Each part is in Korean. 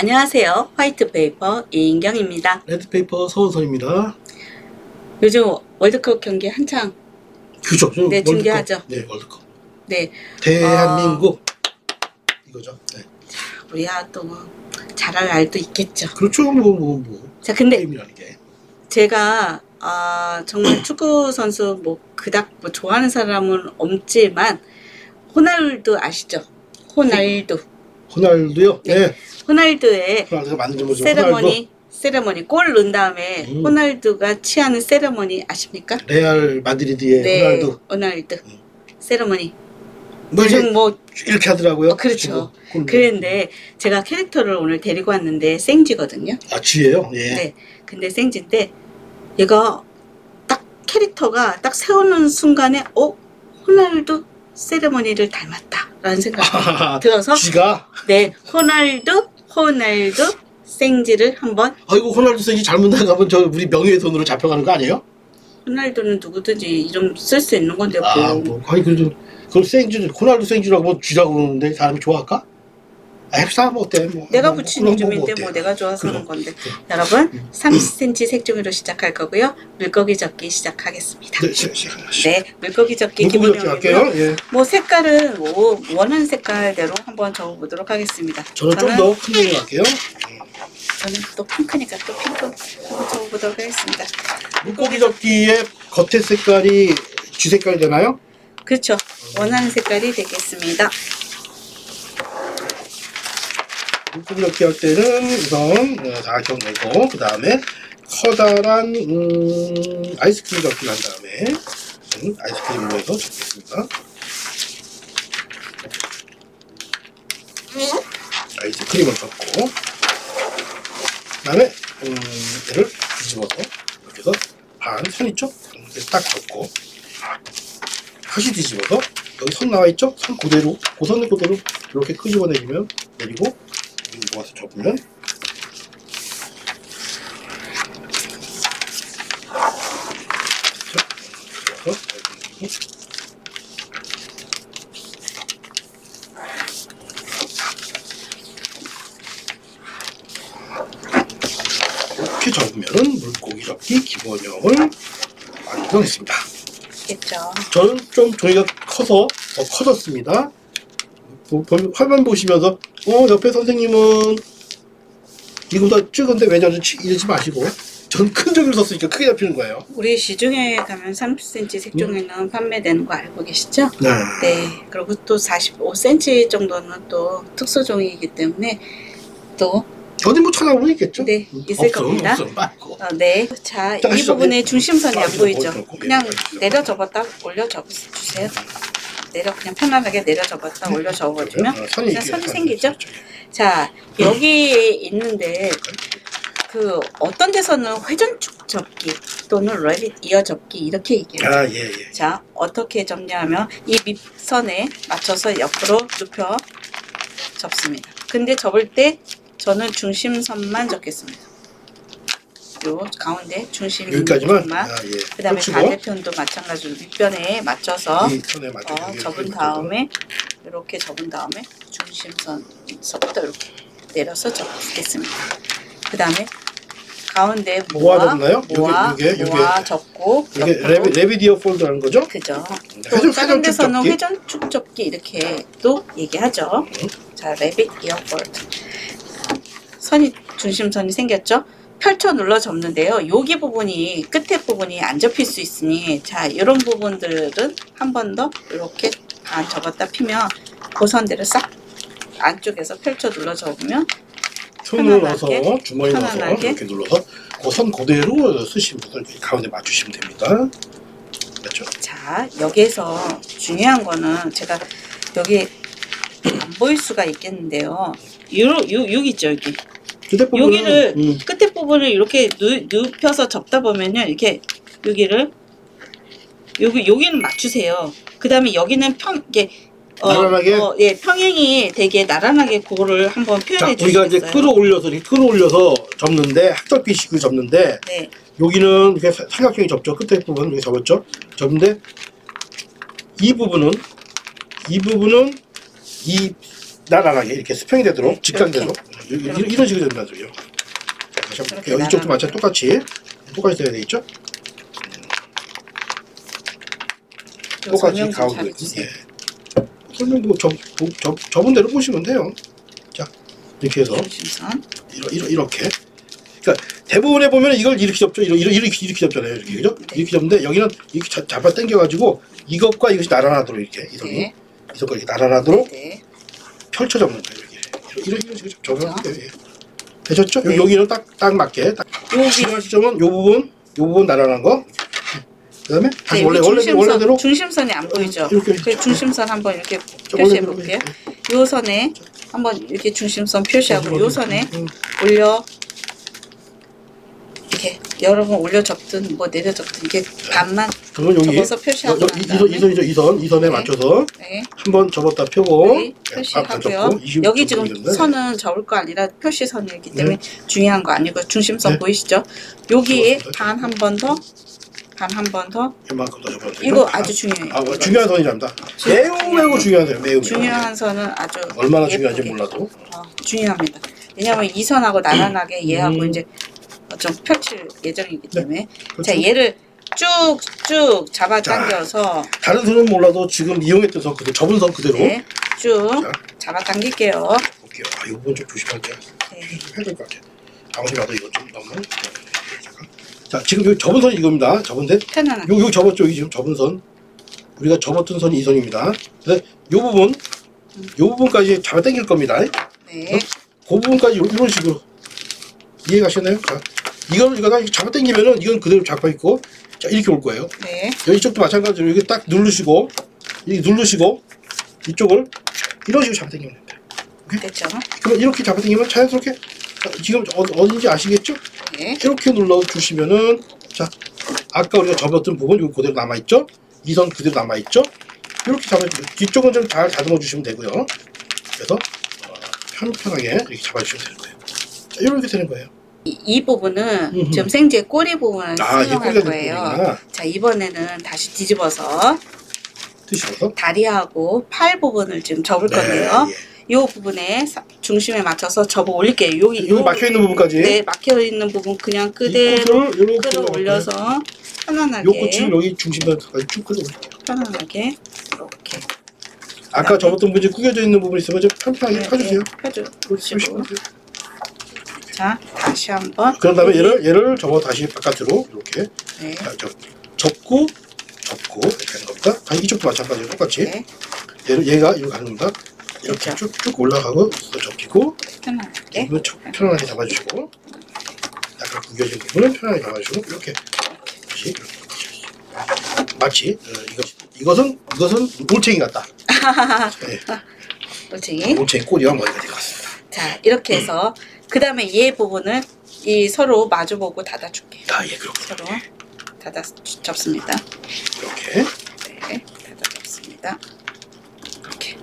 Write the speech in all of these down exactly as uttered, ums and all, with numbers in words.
안녕하세요. 화이트페이퍼 이인경입니다. 레드페이퍼 서은선입니다. 요즘 월드컵 경기 한창 그죠? 네, 월드컵. 중계하죠. 네, 월드컵. 네, 대한민국 어... 이거죠. 네. 우리야 또 뭐 잘할 날도 있겠죠. 그렇죠. 뭐 뭐 뭐. 자, 근데 게임이라는 게. 제가 아, 정말 축구 선수 뭐 그닥 뭐 좋아하는 사람은 없지만 호날두 아시죠? 호날두. 호날두요? 네. 네. 호날두의 호날두가 만든 거죠. 세레머니, 호날두. 세레머니 골 넣은 다음에 음. 호날두가 취하는 세레머니 아십니까? 레알 마드리드의 네, 호날두. 호날두. 음. 세레머니. 뭐 요즘 뭐 이렇게 하더라고요. 어, 그렇죠. 지금. 그런데 제가 캐릭터를 오늘 데리고 왔는데 생쥐거든요. 아, 쥐예요? 예. 네. 근데 생쥐인데 얘가 딱 캐릭터가 딱 세우는 순간에 어? 호날두 세레머니를 닮았다라는 생각이 아, 들어서 쥐가? 네, 호날두 호날두 생쥐를 한번. 아이고, 호날두 생쥐 잘못 나가면 저 우리 명예훼손으로 잡혀가는 거 아니에요? 호날두는 누구든지 이름 쓸 수 있는 건데 뭐. 아, 뭐 아니 그래도 그걸 생쥐 호날두 생쥐라고 뭐 쥐라고 그러는데 사람이 좋아할까? 아, 해보자 뭐 어때? 뭐 내가 뭐, 붙인 뭐, 이름인데 뭐, 뭐 어때? 내가 좋아서 하는 그럼. 건데. 그럼. 여러분 음. 삼십 센티미터 색종이로 시작할 거고요. 물고기 접기 시작하겠습니다. 네, 시, 시, 시. 네, 물고기 접기 물고기 접기 기본형이고요. 할게요. 예. 뭐 색깔은 뭐 원하는 색깔대로 한번 적어보도록 하겠습니다. 저는 좀 더 큰 종이 할게요. 저는 또 핑크니까 또 핑크 한번 적어보도록 하겠습니다. 물고기 접기의 겉에 색깔이 쥐 색깔이 되나요? 그렇죠. 원하는 색깔이 되겠습니다. 물고기 접기 할 때는 우선 사각형 내고 그 다음에 커다란 음, 아이스크림 접기를 한 다음에 음, 아이스크림으로 해서 접겠습니다. 아이스크림을 접고 그 다음에 음, 얘를 뒤집어서 이렇게 해서 반 선 있죠? 이렇게 딱 접고 다시 뒤집어서 여기 선 나와 있죠? 선 그대로 그 선을 그대로 이렇게 끄집어 내리면 내리고 모아서 접으면 이렇게 접으면은 물고기 접기 기본형을 완성했습니다. 됐죠. 저는 좀 종이가 커서 더 커졌습니다. 보, 보, 화면 보시면서 어 옆에 선생님은 이거보다 적은데 왜 저러지 이러지 마시고 전 큰 종이를 썼으니까 크게 잡히는 거예요. 우리 시중에 가면 삼십 센티미터 색종이는 음. 판매되는 거 알고 계시죠? 네. 네. 그리고 또 사십오 센티미터 정도는 또 특수 종이이기 때문에 또 어디 뭐 찾아보면 있겠죠? 네, 있을 없어, 겁니다. 없어, 말고. 어, 네. 자, 자, 이 부분에 중심선이 안 보이죠? 보이죠? 그냥 보이죠? 내려 접었다 올려 접으세요. 내려 그냥 편안하게 내려 접었다 네. 올려 접어주면 어, 선이, 그냥 선이 생기죠? 그렇죠. 자, 여기에 있는데 그 어떤 데서는 회전축 접기 또는 레빗 이어 접기 이렇게 얘기해요. 아, 예, 예. 자, 어떻게 접냐 하면 이 밑선에 맞춰서 옆으로 눕혀 접습니다. 근데 접을 때 저는 중심선만 접겠습니다. 요 가운데 중심 여기까지만. 선만. 아, 예. 그 다음에 펼치고, 반대편도 마찬가지로 밑변에 맞춰서 이 선에 맞춰 어, 접은 다음에 이렇게 접은 다음에 중심선서부터 이렇게 내려서 접겠습니다. 그 다음에 가운데 모아 모아 접나요? 모아 요게, 요게, 모아 요게. 접고 이게 레비, 레비디어 폴드라는 거죠? 그죠. 회전, 또 다른 회전축 데서는 접기. 회전축 접기 이렇게 또 얘기하죠. 음. 자, 레빗 이어 폴드. 선이 중심선이 생겼죠. 펼쳐 눌러 접는데요. 여기 부분이 끝에 부분이 안 접힐 수 있으니 자, 이런 부분들은 한 번 더 이렇게 반 접었다 피면 그 선대로 싹 안쪽에서 펼쳐 눌러 접으면 손을 넣어서 편안하게, 주머니 넣어서 편안하게. 이렇게 눌러서 그 선 그대로 쓰시면 이렇게 가운데 맞추시면 됩니다. 맞죠? 자, 여기에서 중요한 거는 제가 여기 안 보일 수가 있겠는데요. 요, 요, 여기 있죠, 여기. 끝에 부분은, 여기를 음, 끝에 부분을 이렇게 누, 눕혀서 접다 보면요, 이렇게 여기를 여기 여기는 맞추세요. 그 다음에 여기는 평 이게 어, 나란하게? 어, 예, 평행이 되게 나란하게 그거를 한번 자, 표현해 우리가 이제 주시겠어요? 끌어올려서 이렇게 끌어올려서 접는데 학접기식으로 접는데 네, 여기는 이렇게 사- 삼각형이 접죠. 끝에 부분 이렇게 접었죠. 접는데 이 부분은 이 부분은 이 나란하게 이렇게 수평이 되도록 네, 직각되도록 이런, 이런 식으로 된다는 소리요. 다시 한번 볼게요. 이쪽도 마찬가지 똑같이 똑같이 돼야 되겠죠? 똑같이 가운데. 예. 설명 뭐 저, 저, 저번 대로 보시면 돼요. 자, 이렇게 해서 중심선. 이러, 이러, 이렇게. 그러니까 대부분에 보면 이걸 이렇게 접죠. 이렇게 이렇게 이렇게 접잖아요. 이렇게 그죠? 네. 이렇게 접는데 여기는 이렇게 잡, 잡아 당겨가지고 이것과 이것이 나란하도록 이렇게 이선이 네. 이선과 이렇게 나란하도록 네. 펼쳐 접는 거예요. 이렇게 이런 이런 식으로 접으면 그렇죠. 돼요. 예. 되셨죠? 네. 여기는 딱 딱 맞게. 딱. 중요한 시점은 요 부분, 요 부분 나란한 거. 그다음에 다시 네, 원래 여기 원래 중심선, 원래대로 중심선이 안 보이죠? 이렇게 그 중심선 한번 이렇게 저 표시해 원래대로, 볼게요. 예. 요 선에 한번 이렇게 중심선 표시하고 요 선에 음, 올려 이렇게 여러 번 올려 접든 뭐 내려 접든 이게 반만 그러면 여기 접어서 표시하고 여- 난 이- 다음에 이선 이선이죠. 이선 이선에 네. 맞춰서 네, 한번 접었다 펴고 여기 예, 반 표시하고요. 접고 이십 여기 정도 지금 되겠네. 선은 접을 거 아니라 표시선이기 때문에 네. 중요한 거 아니고 중심선 네. 보이시죠? 여기에 접었습니다. 반 한 번 더, 반 한 번 더. 이만큼 더 접어도 돼요. 이거 아, 아주 중요해요. 아, 뭐 중요한 선이랍니다. 주- 매우 중요해요. 매우 중요한 선이에요. 매우 매우. 중요한 선은 아주 얼마나 예쁘게. 중요한지 몰라도 어, 중요합니다. 왜냐하면 이 선하고 나란하게 얘하고 음. 이제 좀 펼칠 예정이기 때문에 그렇죠. 자 얘를 쭉쭉 잡아 당겨서 다른 선은 몰라도 지금 이용했던 선 그대로 접은 선 그대로 네, 쭉 자. 잡아 당길게요. 볼게요. 아, 이 부분 좀 조심할게요. 네. 해야 될 것 같아요. 아무리 봐도 이거 좀 너무 잠깐. 자, 지금 여기 접은 선이 이겁니다. 접은 선. 편안하게. 요, 요 접었죠. 여기 지금 접은 선. 우리가 접었던 선이 이 선입니다. 그래서 요 부분, 요 부분까지 잡아 당길 겁니다. 네. 그 부분까지 요- 이런 식으로 이해가시나요? 자, 이걸 이거 다 잡아 당기면은 이건 그대로 잡혀 있고, 자 이렇게 올 거예요. 네. 여기 이쪽도 마찬가지로 이렇게 딱 누르시고, 이렇게 누르시고 이쪽을 이런 식으로 잡아 당기면 됩니다. 됐죠? 그럼 이렇게 잡아 당기면 자연스럽게 자, 지금 어, 어딘지 아시겠죠? 네. 이렇게 눌러 주시면은 자 아까 우리가 접었던 부분 이거 그대로 남아 있죠? 이 선 그대로 남아 있죠? 이렇게 잡아주세요. 뒤쪽은 좀 잘 다듬어 주시면 되고요. 그래서 어, 편편하게 이렇게 잡아주시면 되는 거예요. 자 이렇게 되는 거예요. 이, 이 부분은 음흠. 지금 생제 꼬리 부분을 아 이게 사용할 꼬리가 거예요. 됐구나. 자 이번에는 다시 뒤집어서 드시면서 다리하고 팔 부분을 지금 접을 건데요. 예. 이 부분에 사- 중심에 맞춰서 접어 올릴게요. 여기 여기 막혀 있는 부분까지 네, 막혀 있는 부분 그냥 이 그대로 꽃을 이렇게 끌어올려서 요 편안하게 꽃을 여기 중심선까지 쭉 끌어올릴게요. 편안하게 이렇게 아까 접었던 부분이 구겨져 있는 부분 있으면 좀 편편하게 펴주세요. 펴줘. 보시면 돼요. 자 다시 한번. 그런 다음에 얘를 얘를 접어 다시 바깥으로 이렇게 네. 자, 접, 접고 접고 이렇게 하는 겁니다. 다시 이쪽도 마찬가지로 똑같이 네. 얘를 얘가 이렇게 가는 겁니다. 이렇게 그렇죠. 쭉쭉 올라가고 또 접히고 편안하게. 이부분 편안하게 잡아주시고 약간 구겨진 부분은 편안하게 잡아주시고 이렇게 다시 이렇게. 마치 어, 이것 이것은 이것은 올챙이 같다. 네, 올챙이. 올챙이 꼬리와 머리가 될 것 같습니다. 자 이렇게 해서 그 다음에 얘 부분을 이 서로 마주보고 닫아줄게요. 아, 예, 그렇군요. 서로 닫아 접습니다. 이렇게 네, 닫아 접습니다. 이렇게.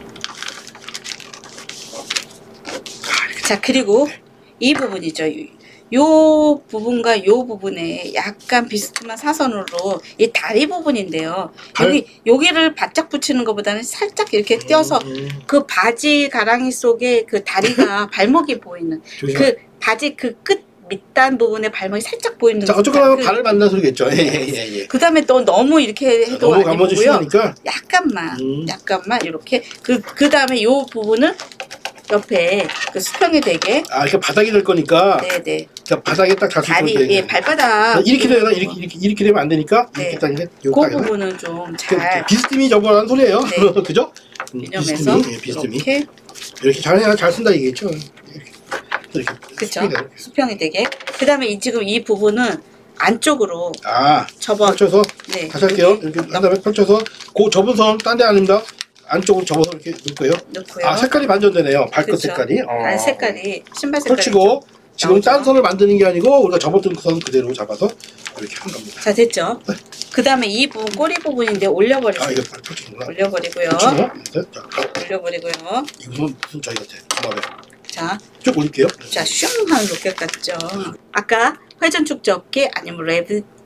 아, 이렇게 자 그리고 이 부분이죠. 요 부분과 요 부분에 약간 비스듬한 사선으로 이 다리 부분인데요. 발- 여기 여기를 바짝 붙이는 것보다는 살짝 이렇게 띄어서 음, 그 바지 가랑이 속에 그 다리가 발목이 보이는 조심. 그 바지 그 끝 밑단 부분에 발목이 살짝 보이는. 자 어쨌거나 그, 발을 만난 소리겠죠. 예, 예, 예, 예. 그 다음에 또 너무 이렇게 해도 너무 아니고요. 감아주 싫으니까 약간만, 음. 약간만 이렇게 그 그 다음에 요 부분은 옆에 그 수평이 되게. 아 이렇게 바닥이 될 거니까 네네. 그냥 바닥에 딱 잡힐 다리 건데 예 발바닥 이렇게 되나 이렇게 이렇게 이렇게 되면 안 되니까 네. 이렇게 딱 이렇게 그 요 딱이나. 부분은 좀 잘 비스듬히 접어라는 소리예요. 네. 그죠? 음, 유념해서 비스듬히 예, 비스듬히 이렇게 이렇게 잘 잘 쓴다 이겠죠. 이렇게 그쵸 수평이 되는. 수평이 되게. 그 다음에 이 지금 이 부분은 안쪽으로 아 접어. 펼쳐서 네. 다시 할게요. 이렇게 한 다음에 펼쳐서 그 접은 선 딴 데 아닙니다. 안쪽으로 접어서 이렇게 넣을 거예요. 넣고요. 아 색깔이 반전되네요. 발끝 그쵸. 색깔이. 어. 발 색깔이 신발 색깔이. 펼치고 지금 나오죠. 딴 선을 만드는 게 아니고 우리가 접었던 그 선 그대로 잡아서 이렇게 한 겁니다. 자 됐죠. 그 다음에 이 부분 꼬리 부분인데 올려버리고 아 이거 펼치는구나. 올려버리고요. 펼치고 네, 자, 올려버리고요. 이거는 무슨 차이 같아. 고마워요. 자, 쭉 올릴게요. 자, 슝 하는 로켓 같죠. 아까 회전 축적기 아니면 레드 이엇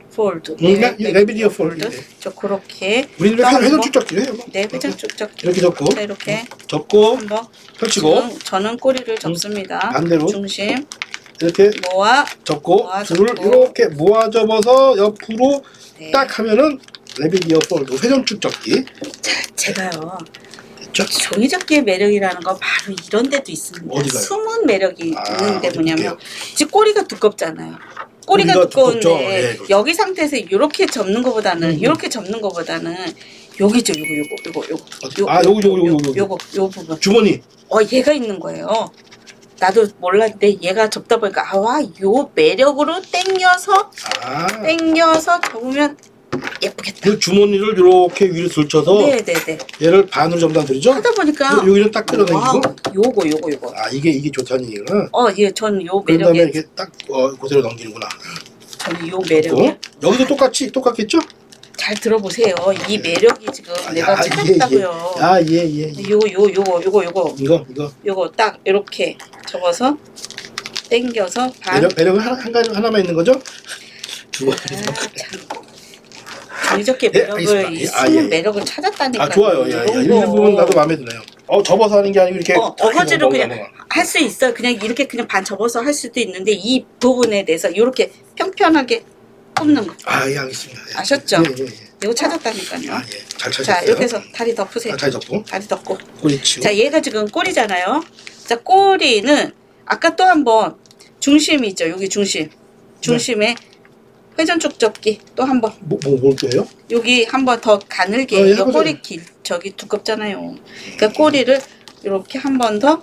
폴드. 음, 레비디어 폴드. 네. 저 그렇게. 우리는 또 회전 한번. 축적기를 해요. 뭐. 네, 회전 축적기. 이렇게 접고, 자, 이렇게 접고, 한번 펼치고, 저는, 저는 꼬리를 접습니다. 반대로. 중심 이렇게 모아 접고, 모아 줄을 접고. 이렇게 모아 접어서 옆으로 네. 딱 하면은 레비디어 폴드 회전 축적기. 자, 제가요. 됐죠? 종이접기의 매력이라는 건 바로 이런 데도 있습니다. 어디가요? 숨은 매력이 아, 있는데 어디 뭐냐면 볼게요. 지금 꼬리가 두껍잖아요. 꼬리가, 꼬리가 두꺼운데 두껍죠. 예, 그렇죠. 여기 상태에서 이렇게 접는 것보다는 음. 이렇게 접는 것보다는 여기죠. 요거 요거 요거 요거 어디? 아, 요거, 요거, 요거, 요거. 요거 요 부분. 주머니. 어, 얘가 있는 거예요. 나도 몰랐는데 얘가 접다 보니까 아와 요 매력으로 당겨서 아, 당겨서 접으면 예쁘겠다. 그 주머니를 이렇게 위로 들쳐서 네네네. 얘를 반으로 전단 들이죠? 하다 보니까 요- 여기는 딱 끌어당기고. 와우, 요거 요거 요거. 아, 이게 이게 좋다는 얘기구나. 어, 예, 전 요 그런 다음에 매력에 이렇게 딱 어, 그대로 넘기는구나. 저는 요 매력에 어? 여기도 똑같이 똑같겠죠? 잘 들어보세요. 이 매력이 지금 아, 내가 야, 찾았다고요. 예, 예. 아, 예, 예. 예. 요, 요, 요거, 요거, 요거, 이거, 이거. 요거 딱 이렇게 접어서 당겨서 반. 매력, 매력은 하나, 한 가지, 하나만 있는 거죠? 두 번. 종이접기 예, 매력을, 알겠습니다. 이 예, 아, 숨은 예, 예. 매력을 찾았다니까. 아, 좋아요. 야, 야. 이 부분 나도 마음에 드네요. 어, 접어서 하는 게 아니고 이렇게. 어, 어거지로 넘어가, 그냥 넘어가. 할 수 있어. 그냥 이렇게 그냥 반 접어서 할 수도 있는데 이 부분에 대해서 이렇게 평평하게 꼽는 거. 아, 예, 알겠습니다. 예. 아셨죠? 예, 예, 예. 이거 찾았다니까요. 아, 예. 잘 찾았어요. 자, 이렇게 해서 다리 덮으세요. 아, 잘 접고. 다리 덮고. 꼬리 치고. 자, 얘가 지금 꼬리잖아요. 자, 꼬리는 아까 또 한번 중심이 있죠. 여기 중심. 중심에 회전축 접기 또 한번. 뭐, 뭐, 뭘게요? 여기 한번 더 가늘게. 어, 예, 이 해보세요. 꼬리 길 저기 두껍잖아요. 그러니까 꼬리를 이렇게 한 번 더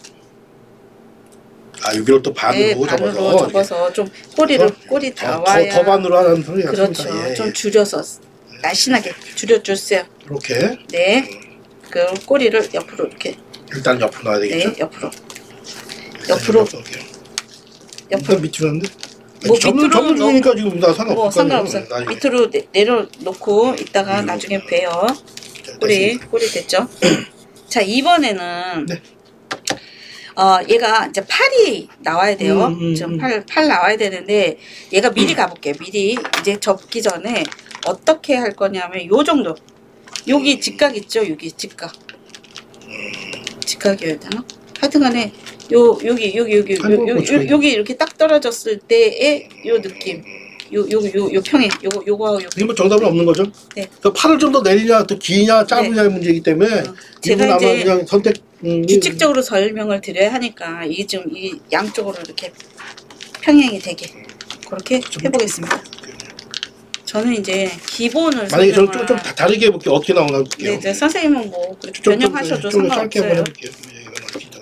아, 여기를 또 반으로 네, 접어서. 반으로 접어서 좀 꼬리를 꼬리 더, 나와야. 더, 더 반으로 하는 소리 그렇죠. 같습니다. 예, 좀 예. 줄여서 날씬하게 줄여주세요. 이렇게. 네. 그 꼬리를 옆으로 이렇게. 일단 옆으로 놔야 되겠죠? 네, 옆으로. 일단 옆으로. 옆으로 놓을게요. 옆으로. 일단 밑으로 하는데? 뭐 접는, 밑으로 접는 넣- 중이니까 지금 나 상관없을 뭐 거 아니에요. 상관없어. 나중에. 밑으로 내, 내려놓고 이따가 음. 나중에 봬요. 자, 꼬리 꼬리 됐죠? 자, 이번에는 네. 어 얘가 이제 팔이 나와야 돼요. 음, 음, 지금 음. 팔, 팔 나와야 되는데 얘가 미리 가볼게요. 미리 이제 접기 전에 어떻게 할 거냐면 요 정도. 여기 직각 있죠? 여기 직각. 직각이어야 되나? 하여튼간에 요 여기 여기 여기 요, 아이고, 요, 고쳐, 요, 이거. 여기 이렇게 딱 떨어졌을 때의 요 느낌. 요 요 요 요 평행 요거 요거하고 요 이게 뭐 정답은 없는 거죠? 네. 그 팔을 좀 더 내리냐, 또 기냐, 짧으냐의 문제이기 때문에 어, 제가 이건 아마 이제 그냥 선택 음, 규칙적으로 설명을 드려야 하니까 이게 좀 이 양쪽으로 이렇게 평행이 되게 그렇게 해보겠습니다. 저는 이제 기본을 만약에 저는 설명을 좀, 좀 다- 다르게 해볼게요. 어떻게 나오나 볼게요. 네, 이제 선생님은 뭐 그렇게 좀, 좀, 변형하셔도 좀 짧게 한번 상관없어요. 해볼게요. 이건 어떻게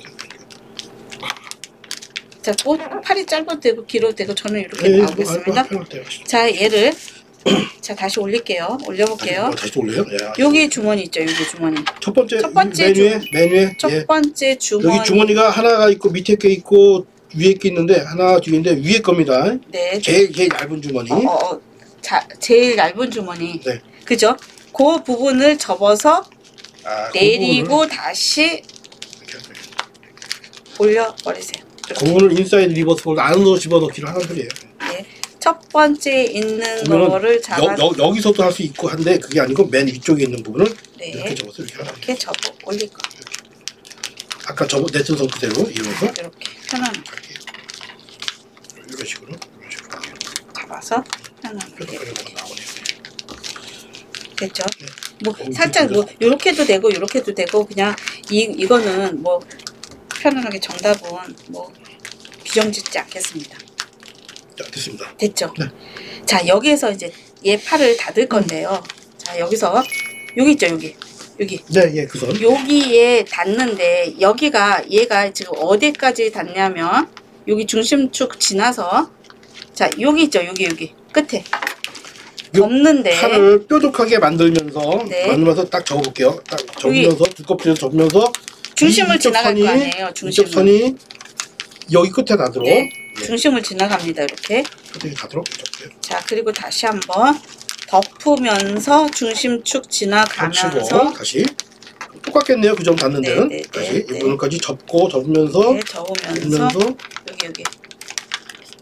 자, 뭐 팔이 짧아도 되고 길어도 되고 저는 이렇게 네, 나오겠습니다. 자, 얘를 자 다시 올릴게요. 올려볼게요. 다시 또 올려요? 예. 여기 주머니 있죠, 여기 주머니. 첫 번째, 첫 번째 메뉴에 주- 메뉴에 첫 예. 번째 주머니. 여기 주머니가 하나가 있고 밑에 게 있고 위에 게 있는데 하나 뒤인데 위에 겁니다. 네. 제일 제일 얇은 주머니. 어, 어, 어. 자, 제일 얇은 주머니. 네. 그죠? 그 부분을 접어서 아, 그 내리고 부분을 다시 이렇게 하세요. 올려버리세요. 그 부분을 인사이드 리버스 볼 안으로 집어넣기를 하는 소리예요. 네. 첫 번째 있는 보면은 거를 여, 잡아 여, 여기서도 할 수 있고 한데 그게 아니고 맨 위쪽에 있는 부분을 네. 이렇게 접어서 이렇게 하는 거예요. 이렇게 접어 올릴 거. 아까 접어 냈던 선 그대로 이용해서 이렇게 편안하게 갈게요. 이런 식으로 이런 식으로 할게요. 잡아서 편안하게 그래서 이렇게. 그래서 나오네요. 됐죠? 네. 뭐 어, 살짝 뭐 이렇게 요렇게도 되고 요렇게도 되고 그냥 이 이거는 뭐 편안하게 정답은 뭐 비정짓지 않겠습니다. 자, 됐습니다. 됐죠? 네. 자, 여기에서 이제 얘 팔을 닫을 건데요. 자, 여기서 여기 있죠, 여기. 여기. 네, 예, 그 선. 여기에 닿는데 여기가 얘가 지금 어디까지 닿냐면 여기 중심축 지나서 자, 여기 있죠, 여기 여기 끝에 덮는데 팔을 뾰족하게 만들면서 네. 만들면서 딱 접어볼게요. 딱 접으면서 두껍게 접으면서 중심을 이쪽 지나갈 선이, 거 아니에요, 이쪽 중심을. 선이 여기 끝에 닿도록 네. 예, 중심을 지나갑니다, 이렇게. 끝에 닿도록 접게요. 자, 그리고 다시 한번 덮으면서 중심축 지나가면서 펼치고 다시 똑같겠네요. 그 점 닿는 네, 데는 네, 다시 네, 이 네. 네, 부분까지 접고 접으면서 네, 접으면서 접으면서 여기 여기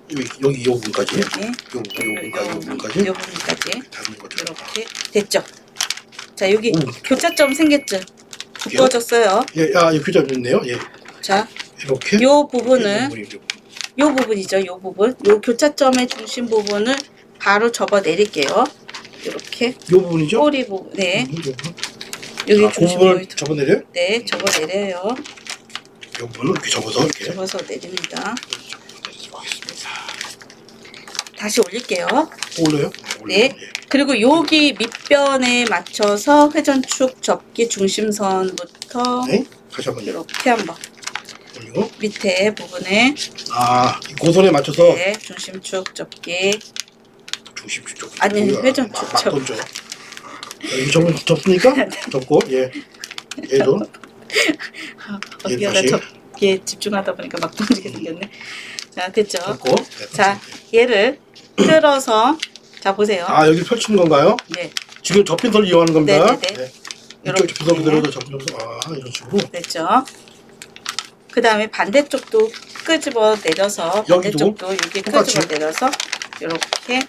여기 여기 이 부분까지. 네. 요 부분, 요 부분까지, 요 부분까지. 요 부분까지 닿는 거죠. 이렇게 됐죠. 자 여기 오. 교차점 생겼죠. 두꺼워졌어요. 예, 아, 이 교차 있네요. 예, 자, 이렇게. 요 부분은 이 부분. 요 부분이죠. 요 부분. 요 교차점의 중심 부분을 바로 접어 내릴게요. 이렇게 요 부분이죠? 꼬리 부분. 네. 음, 요 부분. 여기 아, 그 중심 부분을 부분. 접어내려요? 네, 접어 내려요. 요 부분을 이렇게 접어서 이렇게. 접어서 내립니다. 접어보겠습니다. 다시 올릴게요. 올려요? 네. 예. 그리고 여기 밑변에 맞춰서 회전축 접기 중심선부터 네. 다시 한번 이렇게 한번 올리고. 밑에 부분에 아, 이 고선에 맞춰서 네, 중심축 접기. 중심 쪽. 아니, 회전축 접- 맞던져. 여기 접은 접습니까? 접고 예. 얘도 어디에다 다시. 접기에 집중하다 보니까 막 던지게 생겼네. 자, 됐죠? 접고. 네, 자, 얘를 틀어서 자 보세요. 아, 여기 펼치는 건가요? 네, 지금 접힌 선을 이용하는 겁니다. 네, 네, 네. 이쪽 이렇게. 접혀서 그대로 접혀서 아, 이런 식으로. 됐죠? 그 다음에 반대쪽도 끄집어 내려서 여기도 반대쪽도 여기 똑같이. 끄집어 내려서 이렇게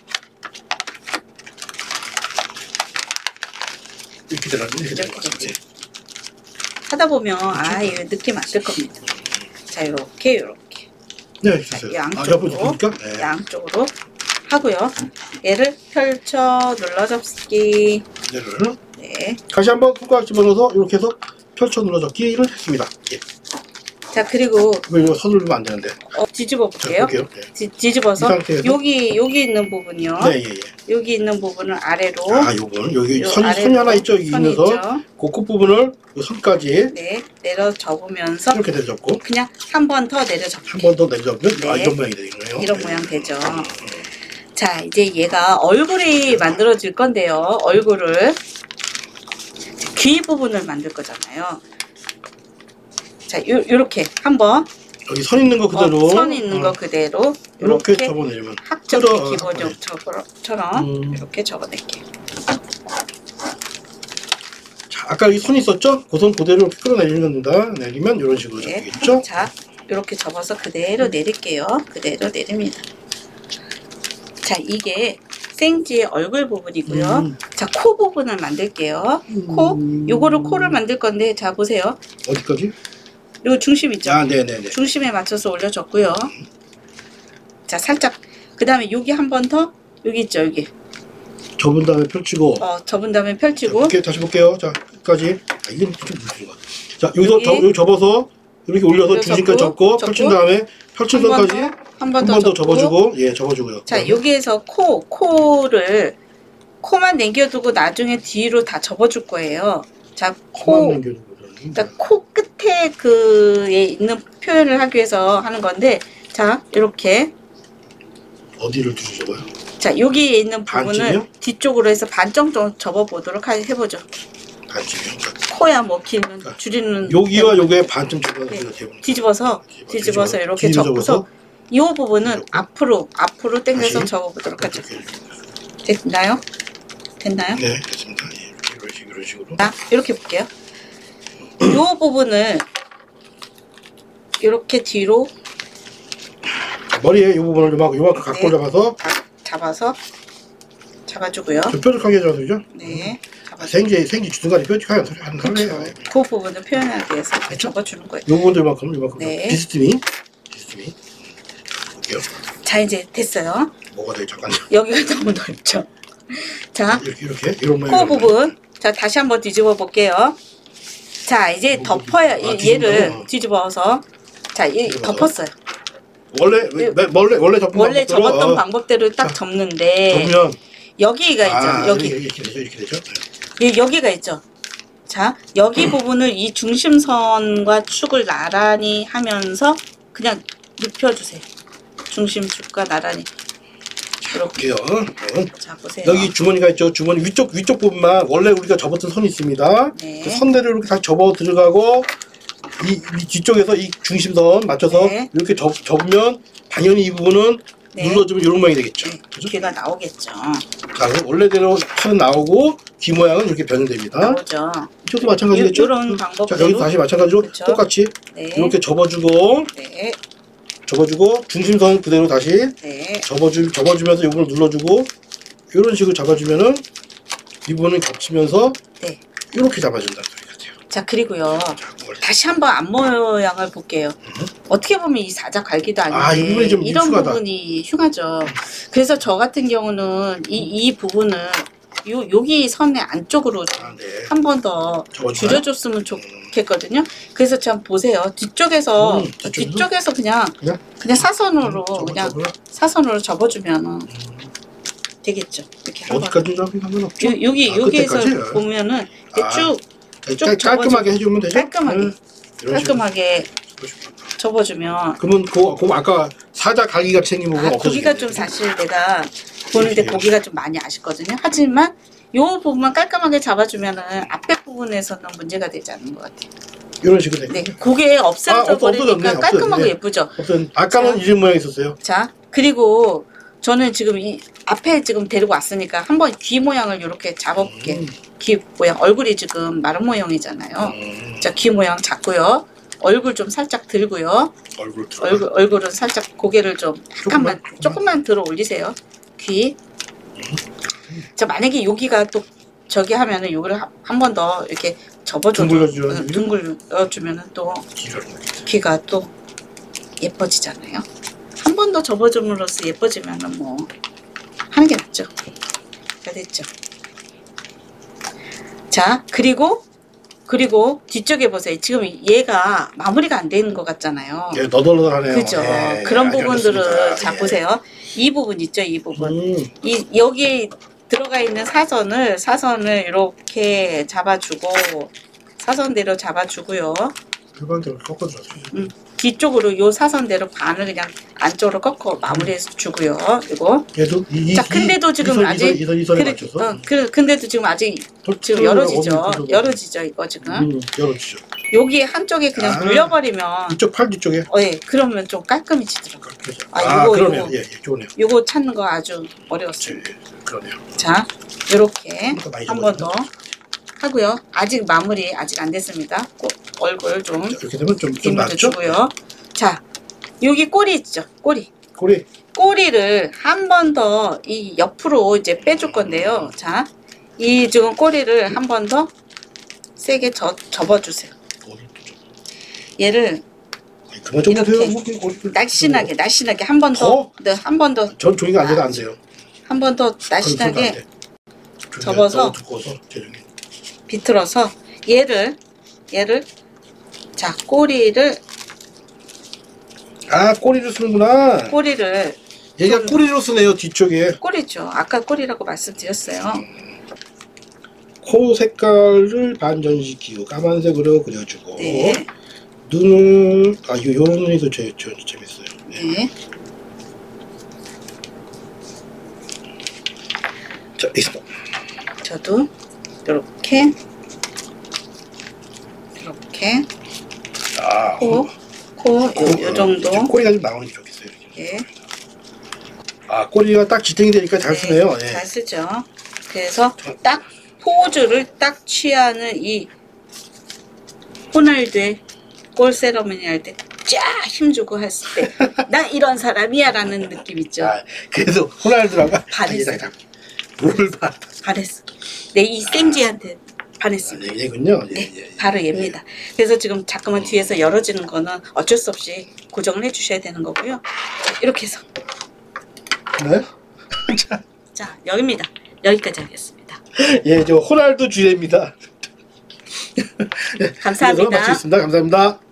이렇게 되는 이렇게 되는 이렇게 거죠. 되지. 하다 보면 아 이거 느낌 안 들 겁니다. 자 이렇게 이렇게 네, 됐어요. 자, 아, 양쪽으로. 옆으로 접습니까? 네. 양쪽으로 하고요. 얘를 펼쳐 눌러 접기. 얘를 네. 다시 한번 손가락 집어넣어서 이렇게 해서 펼쳐 눌러 접기를 했습니다. 예. 자 그리고 왜 이거 서두르면 안 되는데? 어, 뒤집어 자, 볼게요. 볼게요. 네. 뒤, 뒤집어서 이 상태에서? 여기 여기 있는 부분요. 네, 예, 예. 여기 있는 부분을 아래로. 아, 요건 여기 요 선이 아래로 선이 하나 있죠. 여기 선이 있는 선. 있죠. 그 끝부분을 요 선까지 네, 내려 접으면서 이렇게 내려접고 그냥 한 번 더 내려 접기. 한 번 더 내려접으면 아, 네. 이런 모양이 되겠네요. 이런 네. 모양 되죠. 자, 이제 얘가 얼굴이 만들어질 건데요. 얼굴을 귀 부분을 만들 거잖아요. 자, 요, 요렇게 한번 여기 선 있는 거 그대로 어, 선 있는 어, 거 그대로 이렇게 이렇게 접어내면 학접기 끌어- 기본적처럼 음. 이렇게 접어낼게요. 자, 아까 여기 선 있었죠? 그 선 그대로 이렇게 끌어내리는 겁니다. 내리면 이런 식으로 네. 접히겠죠? 자, 이렇게 접어서 그대로 내릴게요. 그대로 내립니다. 자, 이게 생지의 얼굴 부분이고요. 음. 자, 코 부분을 만들게요. 코, 요거를 코를 만들 건데, 자, 보세요. 어디까지? 요 중심 있죠? 아, 네네네. 중심에 맞춰서 올려줬고요. 자, 살짝. 그 다음에 여기 한 번 더, 여기 있죠, 여기. 접은 다음에 펼치고 어, 접은 다음에 자, 펼치고. 볼게요. 다시 볼게요. 자, 끝까지. 아, 이건 좀 무슨 거. 자, 여기서 여기. 접, 여기 접어서 이렇게 올려서 여기 중심까지 접고, 접고, 펼친 접고. 다음에 펼친 한 번 선까지 더, 한 번 한 더 번 더 접고. 접어주고, 예, 접어주고요. 자, 그다음에 여기에서 코, 코를, 코만 남겨두고 나중에 뒤로 다 접어줄 거예요. 자, 코만 코, 남겨두고 그러니. 그러니까 코 끝에 그에 있는 표현을 하기 위해서 하는 건데, 자, 이렇게. 어디를 뒤로 접어요? 자, 여기에 있는 부분을 반쯤이요? 뒤쪽으로 해서 반 정도 접어보도록 하- 해보죠. 반쯤이요. 자, 코야 뭐 길면 줄이는. 여기와 요게 반쯤 접어서 네. 대본. 뒤집어서, 뒤집어서 이렇게 뒤로 접고서, 이 부분은 이렇게. 앞으로, 앞으로 당겨서 다시. 접어보도록 하죠. 이렇게. 됐나요? 됐나요? 네, 됐습니다. 예, 이런 식으로, 이런 식으로. 자, 이렇게 볼게요. 이 부분을 이렇게 뒤로 머리에 이 부분을 요만큼, 요만큼 갖고 네. 잡아서 자- 잡아서 잡아주고요. 좀 뾰족하게 해줘서, 그죠? 네, 아, 잡아주고. 생지, 생지 중간에 뾰족하게 소리 하는 그렇죠. 거예요. 그 부분을 표현하기 위해서 이렇게 그렇죠. 접어주는 거예요. 요 부분도 요만큼, 요만큼. 네. 비스듬히. 비스듬히. 볼게요. 자, 이제 됐어요. 뭐가 되게 잠깐요. 여기가 너무 넓죠. 자, 이렇게, 이렇게. 이런 모양. 코 부분. 자, 다시 한번 뒤집어 볼게요. 자, 이제 뭐, 덮어요. 아, 이- 뒤집는다고? 얘를 뒤집어서. 자, 이 뒤집어서? 덮었어요. 원래, 왜- 왜- 원래, 원래 접은 원래 방법대로, 접었던 어, 방법대로 딱 자, 접는데 접으면. 여기가 있죠. 아, 여기. 이렇게, 이렇게 되죠. 이렇게 되죠. 네. 이- 여기가 있죠. 자, 여기 부분을 이 중심선과 축을 나란히 하면서 그냥 눕혀주세요. 중심축과 나란히. 이렇게. 볼게요. 어. 자, 보세요. 여기 주머니가 있죠. 주머니 위쪽 위쪽 부분만 원래 우리가 접었던 선이 있습니다. 네. 그 선대로 이렇게 다시 접어 들어가고 이, 이 뒤쪽에서 이 중심선 맞춰서 네. 이렇게 접, 접으면 당연히 이 부분은 네. 눌러주면 이런 모양이 되겠죠. 네, 그죠? 귀가 나오겠죠. 자, 그럼 원래대로 팔은 나오고 귀 모양은 이렇게 변형됩니다. 나오죠. 이쪽도 마찬가지겠죠. 요- 요런 자, 방법대로. 여기도 다시 마찬가지로 그쵸. 똑같이 네. 이렇게 접어주고 네. 접어주고 중심선 그대로 다시 네. 접어주, 접어주면서 이걸 눌러주고 이런 식으로 잡아주면은 이 부분을 겹치면서 네. 이렇게 잡아준다는 소리 같아요. 자, 그리고요. 자, 그걸 다시 한번 앞 모양을 볼게요. 음. 어떻게 보면 이 사자 갈기도 아닌데 아, 이 부분이 좀 이런 흉하다. 부분이 흉하죠. 그래서 저 같은 경우는 이, 이 부분을 요, 여기 선의 안쪽으로 아, 네. 한 번 더 접어주나요? 줄여줬으면 좋겠거든요. 그래서 참 보세요. 뒤쪽에서 음, 뒤쪽에서? 뒤쪽에서 그냥 그냥 그냥 사선으로 접어, 그냥 접어라. 사선으로 접어주면은 되겠죠. 이렇게 한번 어디까지 잡으면 상관없죠? 요- 여기 아, 여기에서 끝에까지? 보면은 이렇게 아, 쭉 쭉 깔, 깔끔하게 해주면 되죠? 깔끔하게. 음, 이런 깔끔하게 식으로. 접어주면 그러면 그, 그 아까 사자 갈기 같이 생긴 부분 아, 없어지겠네. 고기가 좀 사실 내가 보는데 예. 고기가 좀 많이 아쉽거든요. 하지만 요 부분만 깔끔하게 잡아주면은 앞에 부분에서는 문제가 되지 않는 것 같아요. 이런 식으로 네, 되겠네. 고개 아, 없어져 없- 버리니까 없어졌네, 깔끔하고 없어졌네. 예쁘죠. 어떤 아까는 자. 이런 모양이 있었어요. 자, 그리고 저는 지금 이 앞에 지금 데리고 왔으니까 한번 귀 모양을 이렇게 잡아볼게요. 음. 귀 모양, 얼굴이 지금 마른 모양이잖아요. 음, 자, 귀 모양 잡고요. 얼굴 좀 살짝 들고요. 얼굴 들어. 얼굴, 얼굴은 살짝 고개를 좀 약간만, 조금만, 조금만. 조금만 들어 올리세요. 귀. 자, 만약에 여기가 또 저기 하면은 여기를 한 번 더 이렇게 접어줘도 둥글려주면 응, 둥글려주면은 또 기가 막히겠다. 귀가 또 예뻐지잖아요. 한 번 더 접어줌으로써 예뻐지면은 뭐 하는 게 낫죠. 자, 됐죠. 자, 그리고 그리고 뒤쪽에 보세요. 지금 얘가 마무리가 안 되는 것 같잖아요. 예, 너덜너덜하네요. 그죠. 예, 그런 예, 부분들을 알겠습니다. 자 예. 보세요. 이 부분 있죠, 이 부분. 음, 이 여기 들어가 있는 사선을 사선을 이렇게 잡아주고 사선대로 잡아주고요. 일반대로 꺾어줘야지. 음, 뒤쪽으로 요 사선대로 반을 그냥 안쪽으로 꺾어 마무리해 주고요. 이거. 얘도 이, 이, 자, 근데도 이, 지금 이 선, 아직 이 선, 이 선에 그래, 맞춰서 어, 그 근데도 지금 아직 지금 열어지죠. 열어지죠, 이거 지금. 음, 열어주죠. 여기 한쪽에 그냥 아. 물려버리면 이쪽 팔 뒤쪽에. 어, 예, 그러면 좀 깔끔해지더라고요. 그렇죠. 아, 아, 요거, 그러네요. 요거. 예, 예, 좋네요. 요거 찾는 거 아주 어려웠어요. 예, 그러네요. 자, 요렇게 더 많이 한 번 접어주네. 더 하고요. 아직 마무리 아직 안 됐습니다. 꼭 얼굴 좀 자, 이렇게 되면 좀, 좀 뒷면도 낫죠? 주고요. 자, 여기 꼬리 있죠? 꼬리. 꼬리. 꼬리를 한 번 더 이 옆으로 이제 빼줄 건데요. 자, 이 지금 꼬리를 한 번 더 세게 접, 접어주세요. 꼬리 좀. 얘를 아니, 그만 좀 이렇게 보세요. 뭐, 꼬리를 날씬하게, 날씬하게 한 번 더, 더? 네, 한 번 더, 전 종이가 안 돼도 안 돼요. 한 번 더 그건 손도 안 날씬하게 돼. 종이가 접어서. 너무 두꺼워서 재정이. 비틀어서 얘를, 얘를, 자, 꼬리를, 아, 꼬리를 쓰는구나. 꼬리를, 얘가 좀- 꼬리로 쓰네요, 뒤쪽에. 꼬리죠. 아까 꼬리라고 말씀드렸어요. 코 색깔을 반전시키고 까만색으로 그려주고 네, 눈을 아 요, 요런 눈이 더 재, 재, 재밌어요. 네. 네. 자, 있습니다. 저도 이렇게, 이렇게, 아, 코, 코, 요, 요 정도. 좀 꼬리가 좀 나오는 게 좋겠어요. 이렇게. 예. 아, 꼬리가 딱 지탱이 되니까 잘 쓰네요. 예. 잘 쓰죠. 그래서 딱 포즈를 딱 취하는 이 호날두의 골 세러머니 할 때 쫙 힘주고 했을 때 나 이런 사람이야 라는 느낌 있죠. 아, 그래도 호날두라고 반했어요. 뭘 반? 반했어. 내 이 생쥐한테 반했습니다. 얘군요. 예, 네, 예, 예. 바로 얘입니다. 그래서 지금 자꾸만 뒤에서 열어지는 거는 어쩔 수 없이 고정을 해주셔야 되는 거고요. 이렇게 해서 네? 자, 자 여기입니다. 여기까지 하겠습니다. 예, 저 호날두 주례입니다. 감사합니다. 마치겠습니다. 감사합니다.